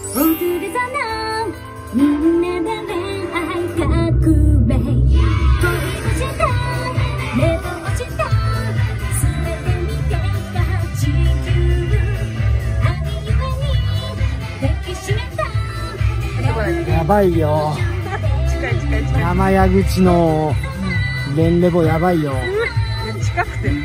みんなで恋愛革命恋をしたレポをした全てに変化地球愛ゆえに抱きしめた。 やばいよ。 近い近い近い。 山谷口のレンレボやばいよ。 近くて。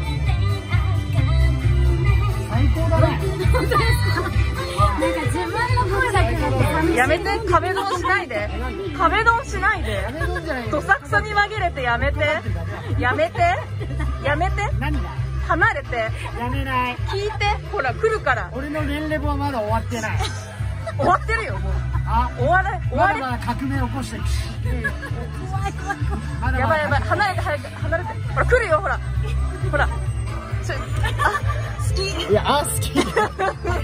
最高だね。 本当ですか？なんか自分の声だけだと寂しい。 やめて、壁ドンしないで。壁ドンしないで。どさくさに紛れてやめて。やめて。やめて。 何が？ 離れて。 やめない。 聞いて。ほら、来るから。 俺のレンレボはまだ終わってない。 終わってるよ、もう。 あ、 終われ、終われ。 まだまだ革命起こしてるし。 怖い怖い怖い。 やばいやばい。離れて、早く、離れて。ほら、来るよ、ほら。ほら。好き。 いや、好き。 好き。 好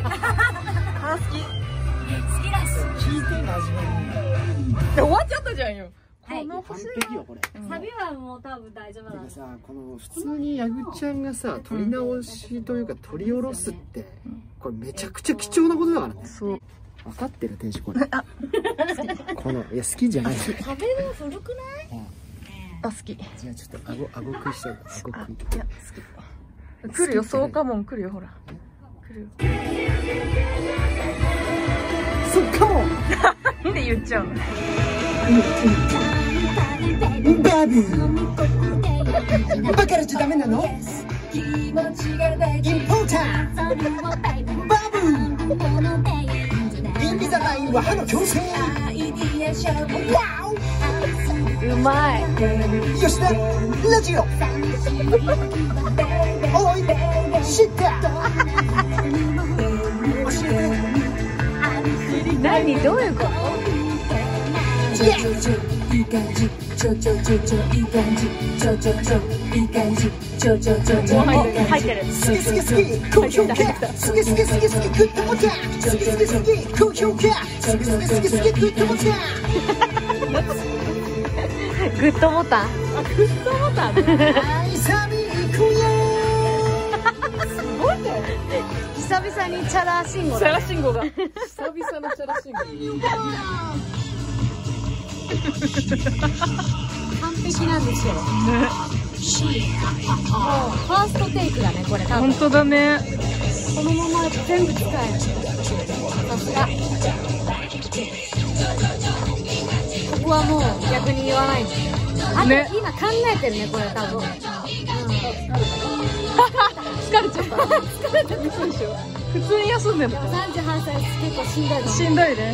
きだし。 聞いて真面目に。 終わっちゃったじゃんよ。 はい、 完璧よこれ。 サビはもう多分大丈夫なんです。 てかさ、この普通にヤグちゃんがさ、撮り直しというか撮り下ろすって、これめちゃくちゃ貴重なことだからね。 そう。 分かってる天使これ。このいや好きじゃない。 壁の古くない？ あ、好き。 じゃあちょっと顎食いしたい。顎食い。 いや、好き。来るよ、そうかもん来るよ、ほら。来るよ。 そっかも。 なんで言っちゃうの？ バブー。バカれちゃダメなの？インポーター。バブー。インビザラインは歯の矯正。ワオ。 うまい。 吉田ラジオ。おい知った。教えて。 何どういうこと？ いい感じ、ちょいい感じ、ちょいい感じ、ちょい入ってる。 好き好き好き高評価。好き好き好き好きグッドボタン。好き好き好き高評価。好き好き好き好きグッドボタン。 グッドボタン。あ、グッドボタン。 愛さみ行くよ。 すごいね。 久々にチャラ信号チャだ。 ラ信号が。久々のチャラ信号。 完璧なんですよ。もうファーストテイクだねこれ多分。 本当だね。 このまま全部使える。さすが。ここはもう逆に言わないんですよ。あと、 ね今考えてるねこれ多分。 疲れちゃった。疲れてるでしょ。普通に休んでる。 38歳結構しんどいの。 しんどいね。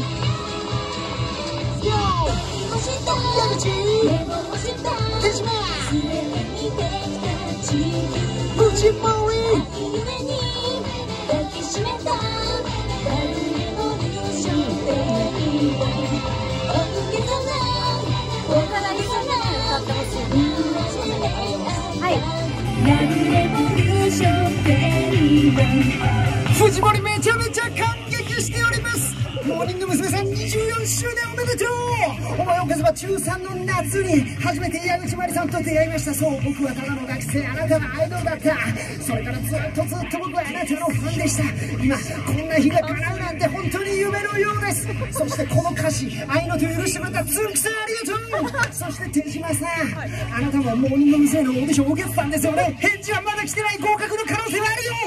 藤森めちゃめちゃ感激しております。モーニング娘。さん24周年おめでとう。思い起こせば中3の夏に初めて矢口まりさんと出会いました。そう、僕はただの学生、あなたはアイドルだった。それからずっと僕はあなたのファンでした。今こんな日が叶うなんて本当に夢のようです。そしてこの歌詞、愛の手を許してくれたつんくさんありがとう。そして手島さん、あなたもモーニング娘。のオーディションを受けてたんですよね。返事はまだ来てない。合格の可能性はあるよ。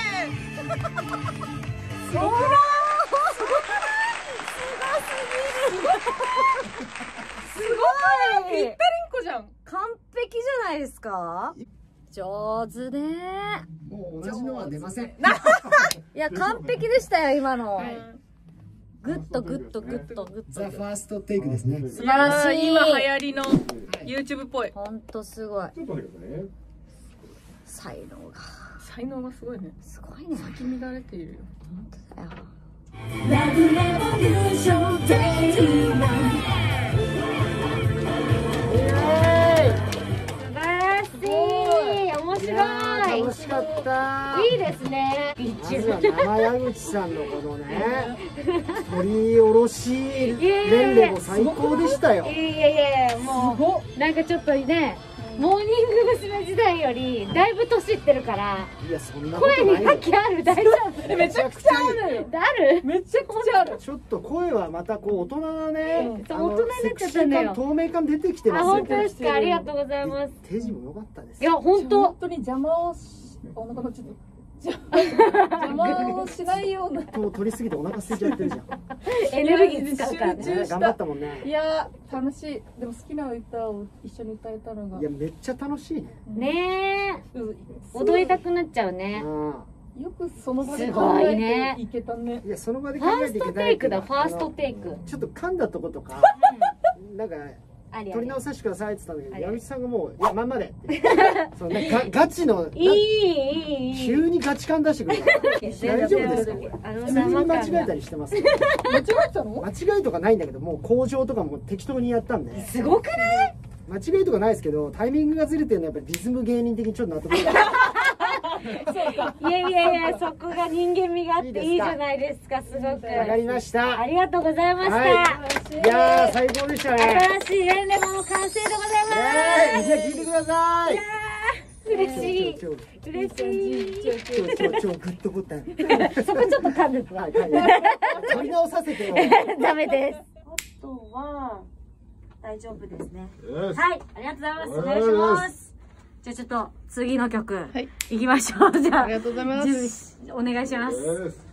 すごい。ぴったりんこじゃん。 完璧じゃないですか。上手ね。 もう同じのは出ません。 いや完璧でしたよ今の。グッドグッドグッドグッザ・ド。 ファーストテイクですね。 素晴らしい。 今流行りの YouTube っぽい。 ほんとすごい。才能が才能がすごいね。 すごいね。 咲き乱れているよ。 本当だよ。 ラブレボリューションデイリーマン。 素晴らしい。面白い。 楽しかった。 いいですね。 まずは生矢口さんのこのね、取り下ろしレンレも最高でしたよ。 いやもうなんかちょっとね、 モーニング娘。時代よりだいぶ年いってるから、 いやそんなことない声よ。 に覇気ある。大丈夫？ めちゃくちゃあるよ。 ある？ めちゃくちゃある。 ちょっと声はまたこう大人なね、 そう大人になっちゃったんだよセクシー感透明感出てきてあ、 ますよ。 本当ですか？ありがとうございます。 手字も良かったです。 いや、本当。 本当に邪魔をお腹のちょっと邪魔をしないような。 取りすぎてお腹空いちゃってるじゃん。 エネルギー使うからね。 集中した頑張ったもんね。 いや楽しい。でも好きな歌を一緒に歌えたのが。 いやめっちゃ楽しいね。 ねえ、踊りたくなっちゃうね。 よくその場ですごい考ねえていけたね。 いやその場でフ考えていァーストけないけど。 テイクだ、ファーストテイク。 ちょっと噛んだとことか、なんか取り直させてくださいって言ったんだけど、矢口さんがもういやまんまでってそうねガチのいい急にガチ感出してくるから大丈夫ですかこれ。普通に間違えたりしてますよ。 間違えたの？ 間違いとかないんだけど、もう工場とかも適当にやったんで。 すごくない？ 間違いとかないですけど、タイミングがずれてるのはやっぱりリズム芸人的にちょっと納得いかない。 いや、そこが人間味があっていいじゃないですか、すごく。 わかりましたありがとうございました。 いやー最高でしたね。 新しいレンレモンの完成でございます。 じゃあ聞いてください。 嬉しい。嬉しい。 超グッドボタン。 そこちょっと噛んでた。 取り直させてよ。 ダメです。 あとは大丈夫ですね。 はい、ありがとうございます。お願いし願いしまますす。じゃあちょっと次の曲、 はい行きましょう。じゃあ、 ありがとうございます。 準備お願いします。